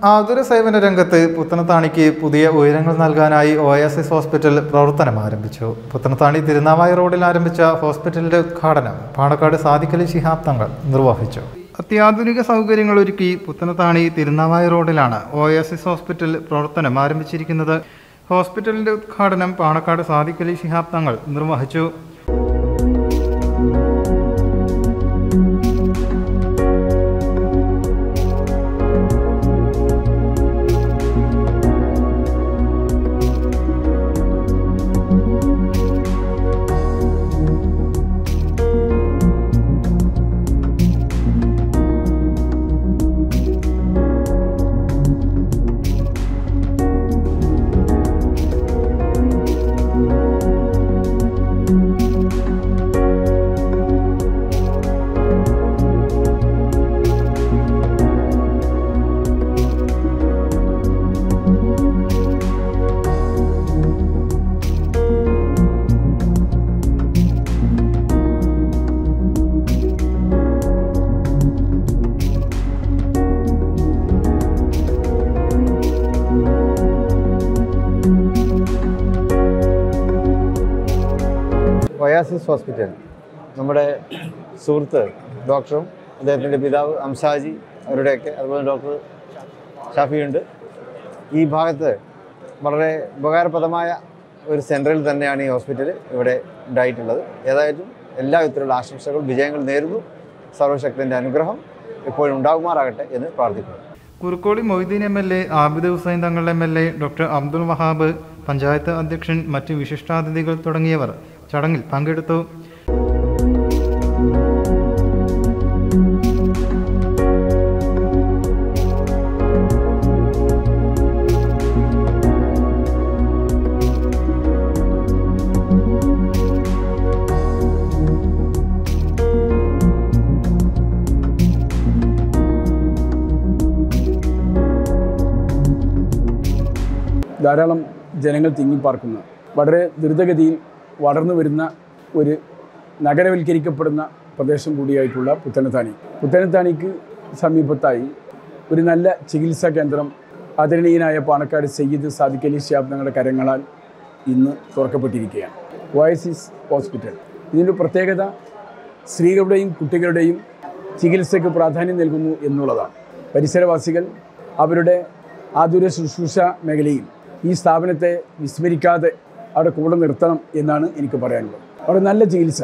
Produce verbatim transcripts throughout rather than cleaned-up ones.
ആതുര സേവന രംഗത്ത് പുത്തനത്താണിക്ക് പുതിയ ഉയരങ്ങൾ നൽകാനായി ഒയാസിസ് ഹോസ്പിറ്റൽ പ്രവർത്തനം ആരംഭിച്ചു. പുത്തനത്താണി തിരുനാവായ റോഡിൽ ആരംഭിച്ച ഹോസ്പിറ്റലിന്റെ ഉദ്ഘാടനം പാണക്കാട് സാദിഖ് അലി ശിഹാബ് തങ്ങൾ നിർവഹിച്ചു. അത്യാധുനിക സൗകര്യങ്ങൾ ഒരുക്കി പുത്തനത്താണി തിരുനാവായ റോഡിലാണ് ഒയാസിസ് ഹോസ്പിറ്റൽ പ്രവർത്തനം ആരംഭിച്ചിരിക്കുന്നത്. ഹോസ്പിറ്റലിന്റെ ഉദ്ഘാടനം പാണക്കാട് സാദിഖ് അലി ശിഹാബ് തങ്ങൾ നിർവഹിച്ചു. ഒയാസിസ് ഹോസ്പിറ്റൽ നമ്മുടെ സുഹൃത്ത് ഡോക്ടറും അദ്ദേഹത്തിൻ്റെ പിതാവ് അംസാജി അവരുടെയൊക്കെ അതുപോലെ ഡോക്ടർ ഷാഫിയുണ്ട്. ഈ ഭാഗത്ത് വളരെ ഉപകാരപ്രദമായ ഒരു സെൻറ്ററിൽ തന്നെയാണ് ഈ ഹോസ്പിറ്റൽ ഇവിടെ ഉണ്ടായിട്ടുള്ളത്. ഏതായാലും എല്ലാ വിധത്തിലുള്ള ആശംസകൾ വിജയങ്ങൾ നേരുന്നു. സർവശക്തൻ്റെ അനുഗ്രഹം എപ്പോഴും ഉണ്ടാകുമാറാകട്ടെ എന്ന് പ്രാർത്ഥിക്കുന്നു. Kurukkoli Moideen M L A, Abid Hussain Thangal M L A, doctor Abdul Wahab, panchayat അധ്യക്ഷൻ, മറ്റ് വിശിഷ്ടാതിഥികൾ തുടങ്ങിയവർ ചടങ്ങിൽ പങ്കെടുത്തു. ധാരാളം ജനങ്ങൾ തിങ്ങിപ്പാർക്കുന്ന വളരെ ദ്രുതഗതിയിൽ വളർന്നു വരുന്ന ഒരു നഗരവൽക്കരിക്കപ്പെടുന്ന പ്രദേശം കൂടിയായിട്ടുള്ള പുത്തനത്താണി പുത്തനത്താണിക്ക് സമീപത്തായി ഒരു നല്ല ചികിത്സാ കേന്ദ്രം ആദരണീയനായ പാണക്കാട് സയ്യിദ് സാദിഖ് അലി ശിഹാബ് തങ്ങളുടെ കരങ്ങളാൽ ഇന്ന് തുറക്കപ്പെട്ടിരിക്കുകയാണ്. ഒയാസിസ് ഹോസ്പിറ്റൽ ഇതിൻ്റെ പ്രത്യേകത സ്ത്രീകളുടെയും കുട്ടികളുടെയും ചികിത്സയ്ക്ക് പ്രാധാന്യം നൽകുന്നു എന്നുള്ളതാണ്. പരിസരവാസികൾ അവരുടെ ആതുര ശുശ്രൂഷ മേഖലയിൽ ഈ സ്ഥാപനത്തെ വിസ്മരിക്കാതെ അവിടെ കൂടെ നിർത്തണം എന്നാണ് എനിക്ക് പറയാനുള്ളത്. അവിടെ നല്ല ചികിത്സ,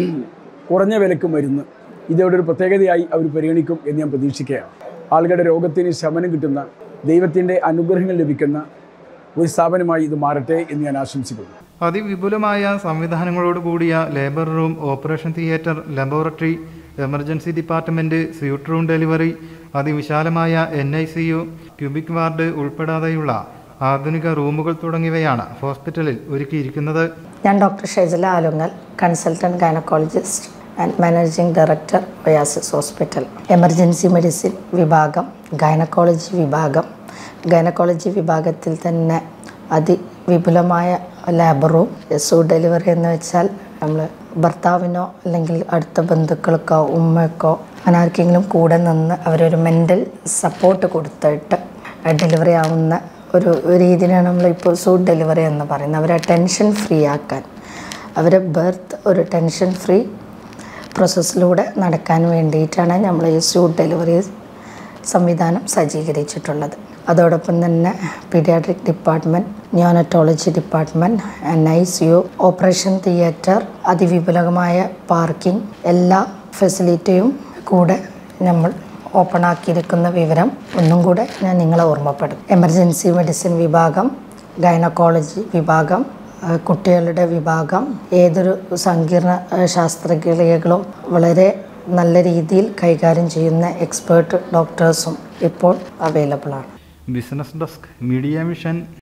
കുറഞ്ഞ വിലക്ക് മരുന്ന്, ഇതവിടെ ഒരു പ്രത്യേകതയായി അവർ പരിഗണിക്കും എന്ന് ഞാൻ പ്രതീക്ഷിക്കുകയാണ്. ആളുകളുടെ രോഗത്തിന് ശമനം കിട്ടുന്ന, ദൈവത്തിൻ്റെ അനുഗ്രഹങ്ങൾ ലഭിക്കുന്ന ഒരു സ്ഥാപനമായി ഇത് മാറട്ടെ എന്ന് ഞാൻ ആശംസിക്കുന്നു. അതിവിപുലമായ സംവിധാനങ്ങളോട് കൂടിയ labour room, operation theatre, laboratory, emergency department, suite room delivery, അതിവിശാലമായ N I C U, cubic ward ഉൾപ്പെടാതെയുള്ള ആധുനിക റൂമുകൾ തുടങ്ങിയവയാണ് ഹോസ്പിറ്റലിൽ ഒരുക്കിയിരിക്കുന്നത്. ഞാൻ doctor Shejala Alungal, consultant gynaecologist and managing director Oasis hospital. Emergency medicine വിഭാഗം, ഗൈനക്കോളജി വിഭാഗം, ഗൈനക്കോളജി വിഭാഗത്തിൽ തന്നെ അതിവിപുലമായ ലാബ് റൂം, സൂ ഡെലിവറി എന്ന് വെച്ചാൽ നമ്മൾ ഭർത്താവിനോ അല്ലെങ്കിൽ അടുത്ത ബന്ധുക്കൾക്കോ ഉമ്മയ്ക്കോ അങ്ങനെ ആർക്കെങ്കിലും കൂടെ നിന്ന് അവരൊരു മെൻ്റൽ സപ്പോർട്ട് കൊടുത്തിട്ട് ഡെലിവറി ആവുന്ന ഒരു രീതിയിലാണ് നമ്മളിപ്പോൾ സൂട്ട് ഡെലിവറി എന്ന് പറയുന്നത്. അവരെ ടെൻഷൻ ഫ്രീ ആക്കാൻ, അവരെ ബർത്ത് ഒരു ടെൻഷൻ ഫ്രീ പ്രോസസ്സിലൂടെ നടക്കാൻ വേണ്ടിയിട്ടാണ് നമ്മൾ ഈ സൂട്ട് ഡെലിവറി സംവിധാനം സജ്ജീകരിച്ചിട്ടുള്ളത്. അതോടൊപ്പം തന്നെ paediatric department, neonatology department, N I C U, operation theatre, അതിവിപുലമായ പാർക്കിംഗ്, എല്ലാ ഫെസിലിറ്റിയും കൂടെ നമ്മൾ ഓപ്പൺ ആക്കിയിരിക്കുന്ന വിവരം ഒന്നും കൂടെ ഞാൻ നിങ്ങളെ ഓർമ്മപ്പെടും. എമർജൻസി മെഡിസിൻ വിഭാഗം, ഗൈനക്കോളജി വിഭാഗം, കുട്ടികളുടെ വിഭാഗം, ഏതൊരു സങ്കീർണ ശാസ്ത്രക്രിയകളും വളരെ നല്ല രീതിയിൽ കൈകാര്യം ചെയ്യുന്ന എക്സ്പേർട്ട് ഡോക്ടേഴ്സും ഇപ്പോൾ അവൈലബിൾ ആണ്. Business desk, media mission.